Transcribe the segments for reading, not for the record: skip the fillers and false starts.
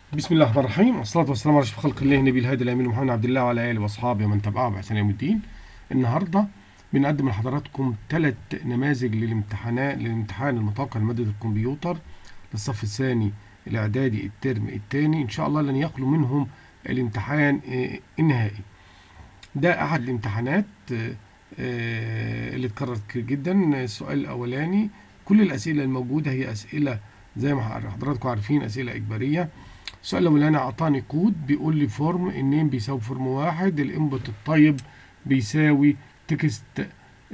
بسم الله الرحمن الرحيم، والصلاة والسلام على أشرف خلق الله نبي الهادي الأمين محمد عبد الله وعلى آله وأصحابه ومن تبعه بإحسان يوم الدين. النهارده بنقدم لحضراتكم 3 نماذج للامتحان المتوقع لمادة الكمبيوتر للصف الثاني الإعدادي الترم الثاني، إن شاء الله لن يخلو منهم الامتحان النهائي. ده أحد الامتحانات اللي اتكررت كتير جدا. السؤال الأولاني، كل الأسئلة الموجودة هي أسئلة زي ما حضراتكم عارفين أسئلة إجبارية. السؤال الأولاني أعطاني كود بيقول لي فورم، النيم بيساوي فورم 1، الانبوت الطيب بيساوي تكست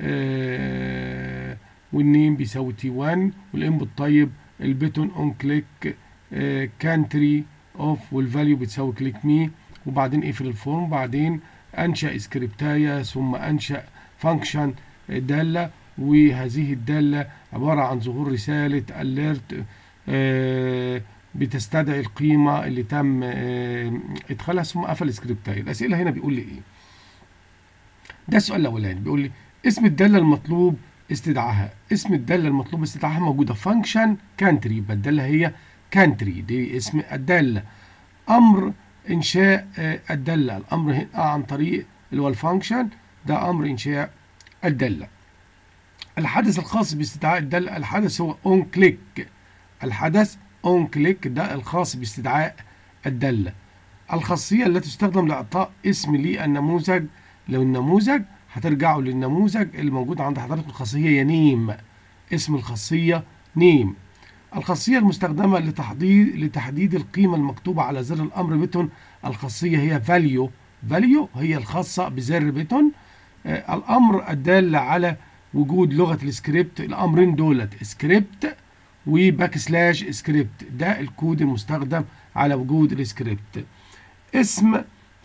والنيم بيساوي T1، والانبوت طيب البتون اون كليك كانتري اوف، والفاليو بتساوي كليك مي، وبعدين اقفل الفورم. بعدين انشأ سكريبتاية ثم انشأ فانكشن دالة، وهذه الدالة عبارة عن ظهور رسالة alert بتستدعي القيمة اللي تم ادخالها، ثم قفل سكريبتاية. الأسئلة هنا بيقول لي إيه؟ ده السؤال الأولاني، بيقول لي اسم الدالة المطلوب استدعاها. اسم الدالة المطلوب استدعاها موجودة فانكشن كانتري، يبقى الدالة هي كانتري، دي اسم الدالة. أمر إنشاء الدالة، الأمر هنا عن طريق اللي هو الفانكشن، ده أمر إنشاء الدالة. الحدث الخاص باستدعاء الدالة، الحدث هو اون كليك، الحدث اون كليك ده الخاص باستدعاء الدالة. الخاصية التي تستخدم لإعطاء اسم للنموذج، لو النموذج هترجعوا للنموذج اللي موجود عند حضرتك، الخاصية هي نيم، اسم الخاصية نيم. الخاصية المستخدمة لتحديد القيمة المكتوبة على زر الأمر بتون، الخاصية هي فاليو، فاليو هي الخاصة بزر بتون. الأمر الدال على وجود لغة السكريبت، الأمرين دولت سكريبت وباك سلاش سكريبت، ده الكود المستخدم على وجود السكريبت. اسم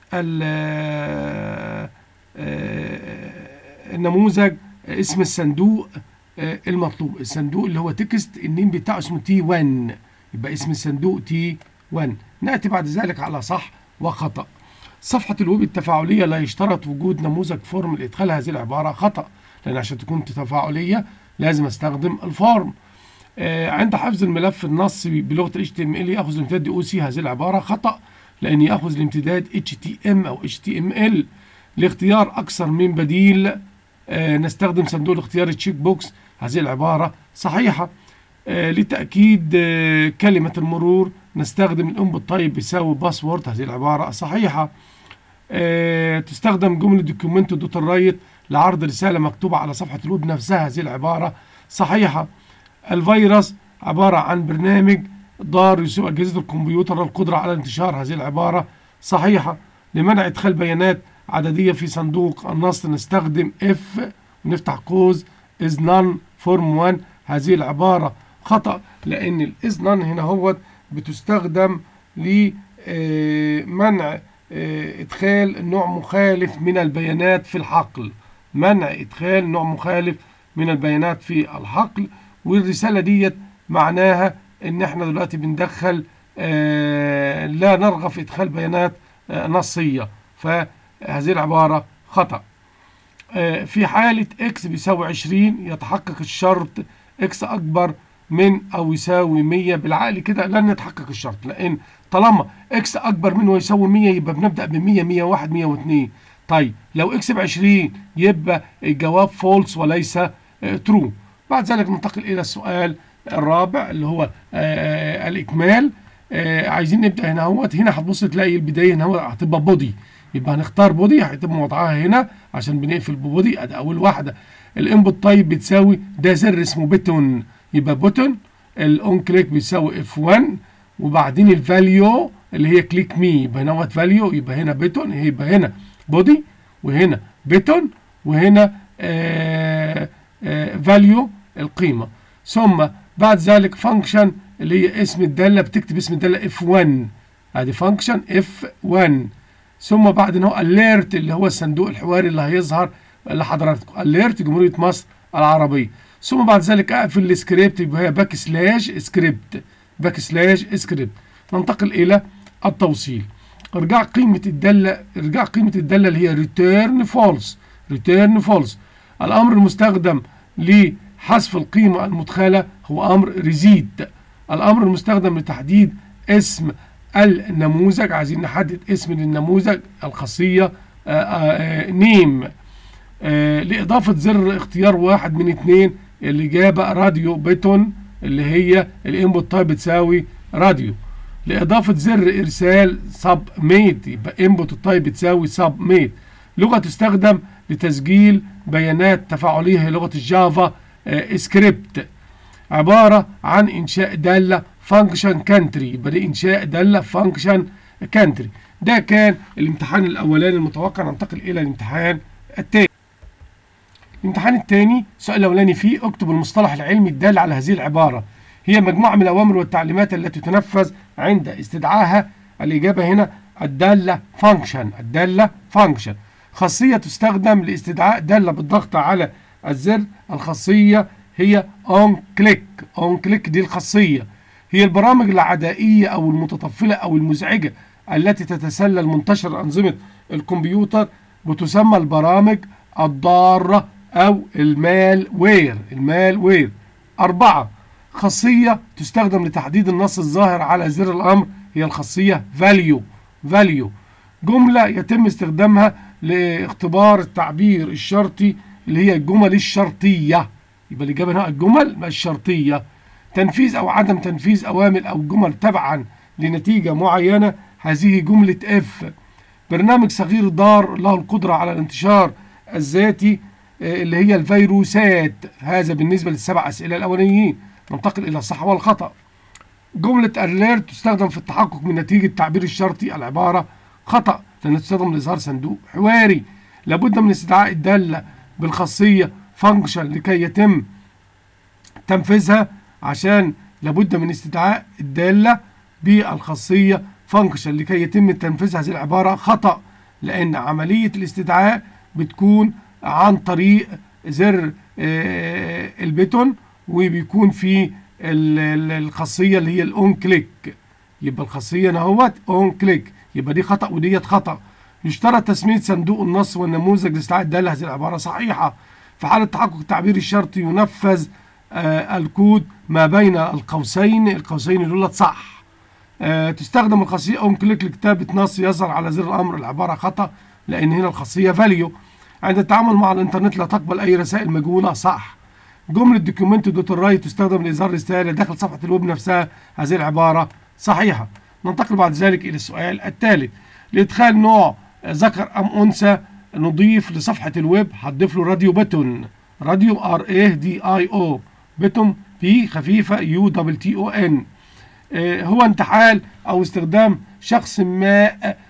النموذج، اسم الصندوق المطلوب، الصندوق اللي هو تكست، النيم بتاعه اسمه T1، يبقى اسم الصندوق T1. نأتي بعد ذلك على صح وخطأ. صفحة الويب التفاعلية لا يشترط وجود نموذج فورم لإدخال هذه العبارة خطأ، لأن عشان تكون تفاعلية لازم استخدم الفورم. عند حفظ الملف النصي بلغة ال HTML يأخذ الامتداد OC، هذه العبارة خطأ لأن يأخذ الامتداد HTM أو HTML. لاختيار أكثر من بديل نستخدم صندوق الاختيار تشيك بوكس، هذه العبارة صحيحة. لتأكيد كلمة المرور نستخدم الانبوت طيب بيساوي باسورد، هذه العبارة صحيحة. تستخدم جملة دوكيومنت دوت رايت لعرض رسالة مكتوبة على صفحة الويب نفسها، هذه العبارة صحيحة. الفيروس عبارة عن برنامج ضار يسوء أجهزة الكمبيوتر القدرة على الانتشار، هذه العبارة صحيحة. لمنع إدخال بيانات عددية في صندوق النص نستخدم if ونفتح قوس is none form 1، هذه العبارة خطأ لأن الإز نان هنا هو بتستخدم لمنع إدخال نوع مخالف من البيانات في الحقل، منع إدخال نوع مخالف من البيانات في الحقل. والرسالة ديت معناها إن إحنا دلوقتي بندخل لا نرغب في إدخال بيانات نصية، فهذه العبارة خطأ. في حالة x بيساوي 20 يتحقق الشرط x أكبر من أو يساوي 100. بالعقل كده لن يتحقق الشرط، لأن طالما x أكبر من ويساوي 100 يبقى بنبدأ ب 100 101 102. طيب لو x ب20 يبقى الجواب فولس وليس ترو. بعد ذلك ننتقل إلى السؤال الرابع اللي هو الإكمال. عايزين نبدأ هنا اهوت، هنا هتبص تلاقي البداية هنا هو هتبقى بودي، يبقى هنختار بودي، هيتم وضعها هنا عشان بنقفل ببودي، ادي اول واحده. الانبوت تايب بتساوي ده زر اسمه بتون، يبقى بوتون. الاون كليك بيساوي F1، وبعدين الفاليو اللي هي كليك مي، يبقى هنا وات فاليو، يبقى هنا بتون، يبقى هنا بودي وهنا بتون وهنا فاليو القيمه. ثم بعد ذلك فانكشن اللي هي اسم الداله، بتكتب اسم الداله F1، ادي فانكشن F1. ثم بعد ان هو alert اللي هو الصندوق الحواري اللي هيظهر لحضراتكم، alert جمهورية مصر العربية. ثم بعد ذلك اقفل السكريبت، يبقى هي باك سلاش سكريبت، باك سلاش سكريبت. ننتقل الى التوصيل. ارجاع قيمة الدالة اللي هي return false، return false. الامر المستخدم لحذف القيمة المدخلة هو امر reset. الامر المستخدم لتحديد اسم النموذج، عايزين نحدد اسم للنموذج، الخاصية نيم. لإضافة زر اختيار واحد من اتنين، الإجابة راديو بيتون اللي هي الانبوت تايب بتساوي راديو. لإضافة زر إرسال سبميت، يبقى انبوت التايب بتساوي سبميت. لغة تستخدم لتسجيل بيانات تفاعلية هي لغة الجافا سكريبت. عبارة عن إنشاء دالة فانكشن كانتري، يبقى دي إنشاء دالة فانكشن كانتري. ده كان الامتحان الأولاني المتوقع. ننتقل إلى الامتحان الثاني. الامتحان الثاني السؤال الأولاني فيه اكتب المصطلح العلمي الدال على هذه العبارة. هي مجموعة من الأوامر والتعليمات التي تنفذ عند استدعائها. الإجابة هنا الدالة فانكشن. الدالة فانكشن خاصية تستخدم لاستدعاء دالة بالضغط على الزر. الخاصية هي اون كليك. اون كليك دي الخاصية. هي البرامج العدائية أو المتطفلة أو المزعجة التي تتسلل منتشر أنظمة الكمبيوتر بتسمى البرامج الضارة أو المال وير. المال وير. 4. خاصية تستخدم لتحديد النص الظاهر على زر الأمر، هي الخاصية value. value جملة يتم استخدامها لاختبار التعبير الشرطي اللي هي الجمل الشرطية، يبقى الإجابة هنا الجمل الشرطية. تنفيذ أو عدم تنفيذ أوامر أو جمل تبعا لنتيجة معينة، هذه جملة اف. برنامج صغير ضار له القدرة على الانتشار الذاتي اللي هي الفيروسات. هذا بالنسبة للسبع أسئلة الأولانيين. ننتقل إلى الصح والخطأ. جملة alert تستخدم في التحقق من نتيجة التعبير الشرطي. العبارة خطأ لأنها تستخدم لإظهار صندوق حواري. لابد من استدعاء الدالة بالخاصية function لكي يتم تنفيذها. عشان لابد من استدعاء الدالة بالخاصية function لكي يتم تنفيذ هذه العبارة خطأ، لأن عملية الاستدعاء بتكون عن طريق زر البيتون، وبيكون في الخاصية اللي هي الأون كليك. يبقى الخاصية نهوت أون كليك، يبقى دي خطأ وديت خطأ. يشترط تسمية صندوق النص والنموذج لاستدعاء الدالة. هذه العبارة صحيحة. في حالة تحقق التعبير الشرطي ينفذ الكود ما بين القوسين. القوسين دولت صح. تستخدم الخاصية أون كليك لكتابة نص يظهر على زر الأمر. العبارة خطأ لأن هنا الخاصية فاليو. عند التعامل مع الإنترنت لا تقبل أي رسائل مجهولة. صح. جملة دوكيومنت دوت رايت تستخدم لإظهار رسالة داخل صفحة الويب نفسها. هذه العبارة صحيحة. ننتقل بعد ذلك إلى السؤال التالي. لإدخال نوع ذكر أم أنثى نضيف لصفحة الويب. هتضيف له راديو بيتون. راديو RADIO بيتون بي خفيفة UTTON. هو انتحال أو استخدام شخص ما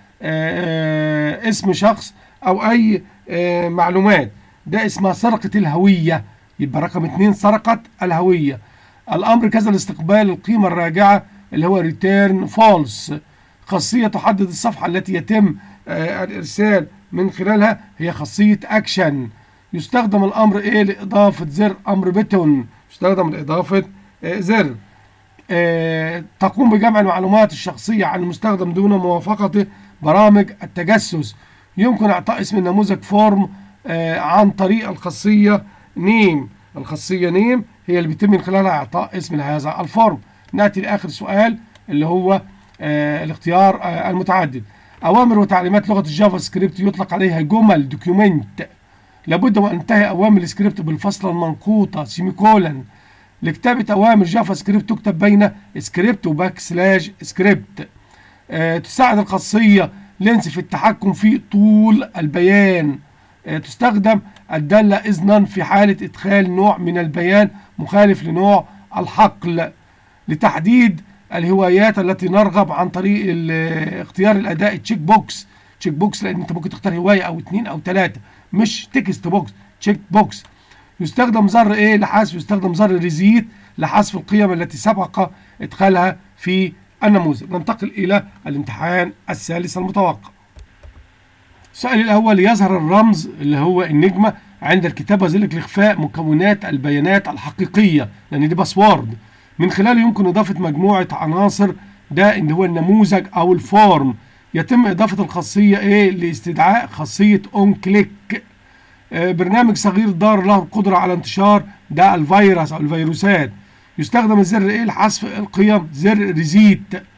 اسم شخص أو أي معلومات. ده اسمها سرقة الهوية. يبقى رقم 2 سرقة الهوية. الأمر كذا لاستقبال القيمة الراجعة اللي هو return false. خاصية تحدد الصفحة التي يتم الإرسال من خلالها، هي خاصية أكشن. يستخدم الأمر إيه لإضافة زر أمر بيتون. يستخدم لإضافة زر. تقوم بجمع المعلومات الشخصية عن المستخدم دون موافقته. برامج التجسس. يمكن إعطاء اسم النموذج فورم عن طريق الخاصية نيم. الخاصية نيم هي اللي بيتم من خلالها إعطاء اسم لهذا الفورم. نأتي لآخر سؤال اللي هو الاختيار المتعدد. أوامر وتعليمات لغة الجافا سكريبت يطلق عليها جمل دوكيومنت. لابد وأن تنتهي أوامر السكريبت بالفصلة المنقوطة سيميكولن. لكتابة أوامر جافا سكريبت تكتب بين سكريبت وباك سلاش سكريبت. تساعد الخاصية لينس في التحكم في طول البيان. تستخدم الدالة إذ نون في حالة إدخال نوع من البيان مخالف لنوع الحقل. لتحديد الهوايات التي نرغب عن طريق اختيار الأداء تشيك بوكس. تشيك بوكس لأن أنت ممكن تختار هواية أو 2 أو 3، مش تكست بوكس. تشيك بوكس. يستخدم زر إيه لحذف؟ يستخدم زر ريزيت لحذف القيم التي سبق إدخالها في النموذج. ننتقل إلى الامتحان الثالث المتوقع. السؤال الأول. يظهر الرمز اللي هو النجمة عند الكتابة ذلك لإخفاء مكونات البيانات الحقيقية، لأن دي باسورد. من خلاله يمكن إضافة مجموعة عناصر. ده اللي هو النموذج أو الفورم. يتم إضافة الخاصية إيه لاستدعاء خاصية أون كليك. برنامج صغير ضار له القدرة على انتشار. ده الفيروس أو الفيروسات. يستخدم الزر إيه لحذف القيم؟ زر ريزيت.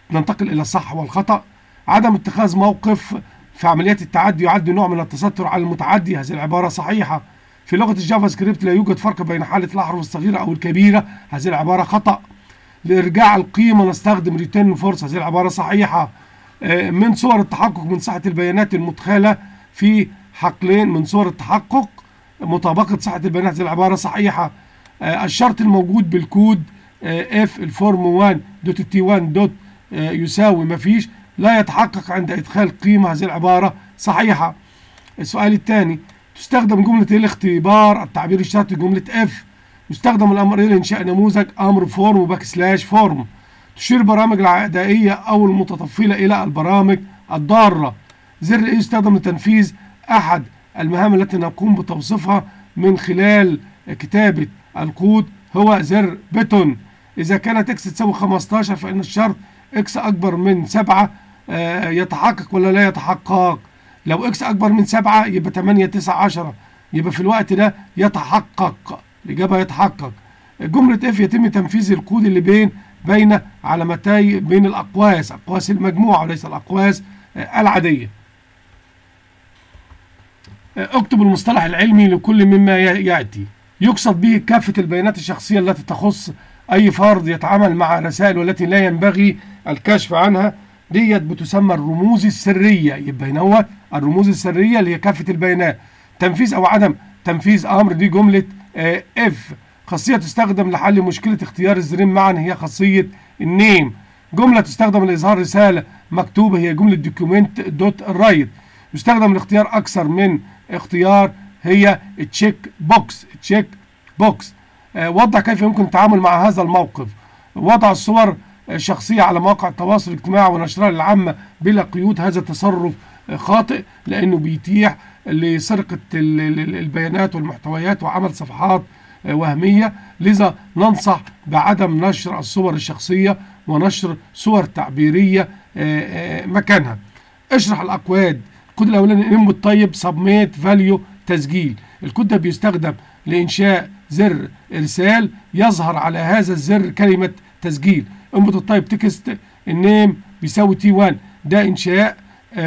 ننتقل إلى الصح والخطأ. عدم اتخاذ موقف في عمليات التعدي يعد نوع من التستر على المتعدي، هذه العبارة صحيحة. في لغة الجافا سكريبت لا يوجد فرق بين حالة الأحرف الصغيرة أو الكبيرة، هذه العبارة خطأ. لإرجاع القيمة نستخدم return false، هذه العبارة صحيحة. من صور التحقق من صحة البيانات المدخلة في حقلين، من صور التحقق مطابقة صحة البيانات، هذه العبارة صحيحة. الشرط الموجود بالكود if الفورم 1 دوت تي 1 دوت يساوي مفيش لا يتحقق عند إدخال قيمة، هذه العبارة صحيحة. السؤال الثاني، تستخدم جملة الاختبار التعبير الشرطي جملة if. يستخدم الأمر لإنشاء نموذج أمر فورم وباك سلاش فورم. تشير البرامج العدائية أو المتطفلة إلى البرامج الضارة. زر إيه يستخدم لتنفيذ أحد المهام التي نقوم بتوصيفها من خلال كتابة الكود؟ هو زر بتون. إذا كانت إكس تساوي 15 فإن الشرط إكس أكبر من 7 يتحقق ولا لا يتحقق؟ لو إكس أكبر من 7 يبقى 8 9 10، يبقى في الوقت ده يتحقق، الإجابة يتحقق. جملة إف يتم تنفيذ الكود اللي بين علامتي بين الأقواس، أقواس المجموعة وليس الأقواس العادية. اكتب المصطلح العلمي لكل مما يأتي. يقصد به كافة البيانات الشخصية التي تخص أي فرد يتعامل مع رسائل والتي لا ينبغي الكشف عنها، ديت بتسمى الرموز السرية. يبقى هنا هو الرموز السرية اللي هي كافة البيانات. تنفيذ أو عدم تنفيذ أمر دي جملة اف. خاصية تستخدم لحل مشكلة اختيار الزرين معا هي خاصية النيم. جملة تستخدم لإظهار رسالة مكتوبة هي جملة دوكيومنت دوت رايت. يستخدم لاختيار أكثر من اختيار هي تشيك بوكس. تشيك بوكس. وضح كيف يمكن التعامل مع هذا الموقف. وضع الصور الشخصية على مواقع التواصل الاجتماعي ونشرها للعامة بلا قيود، هذا تصرف خاطئ لأنه بيتيح لسرقة البيانات والمحتويات وعمل صفحات وهمية. لذا ننصح بعدم نشر الصور الشخصية ونشر صور تعبيرية مكانها. اشرح الأكواد. الكود الأولاني انبوت طيب سبميت فاليو تسجيل. الكود ده بيستخدم لإنشاء زر إرسال يظهر على هذا الزر كلمة تسجيل. انبوت الطيب تكست النيم بيساوي تي 1، ده إنشاء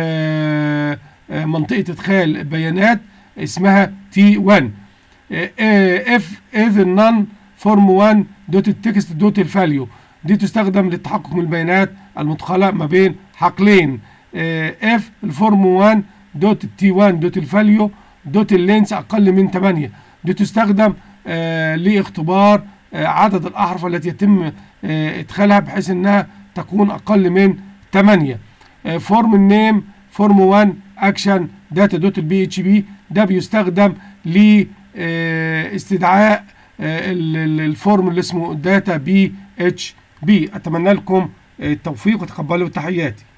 منطقة إدخال بيانات اسمها تي 1. اف اذ نون فورم 1 دوت التكست دوت الفاليو، دي تستخدم للتحقق من البيانات المدخلة ما بين حقلين. اف الفورم 1 دوت تي 1 دوت الفاليو دوت اللينس أقل من 8، دي تستخدم لاختبار عدد الأحرف التي يتم إدخالها بحيث أنها تكون أقل من 8. فورم النيم فورم 1 أكشن داتا دوت البي اتش بي، ده بيستخدم لاستدعاء الفورم اللي اسمه داتا بي اتش بي. أتمنى لكم التوفيق وتقبلوا تحياتي.